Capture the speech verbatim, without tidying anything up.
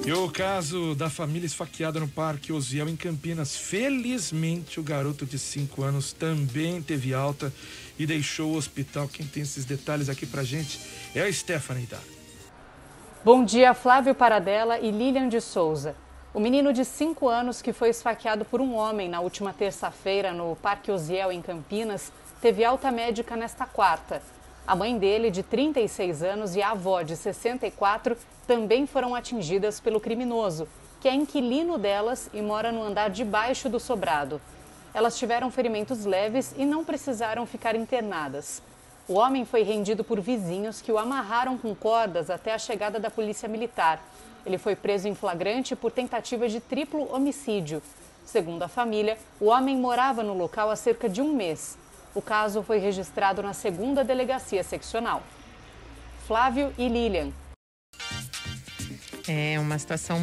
E o caso da família esfaqueada no Parque Osiel, em Campinas. Felizmente, o garoto de cinco anos também teve alta e deixou o hospital. Quem tem esses detalhes aqui pra gente é a Stephanie Dar. Bom dia, Flávio Paradella e Lilian de Souza. O menino de cinco anos que foi esfaqueado por um homem na última terça-feira no Parque Osiel, em Campinas, teve alta médica nesta quarta. A mãe dele, de trinta e seis anos, e a avó, de sessenta e quatro, também foram atingidas pelo criminoso, que é inquilino delas e mora no andar de baixo do sobrado. Elas tiveram ferimentos leves e não precisaram ficar internadas. O homem foi rendido por vizinhos que o amarraram com cordas até a chegada da polícia militar. Ele foi preso em flagrante por tentativa de triplo homicídio. Segundo a família, o homem morava no local há cerca de um mês. O caso foi registrado na segunda delegacia seccional. Flávio e Lilian. É uma situação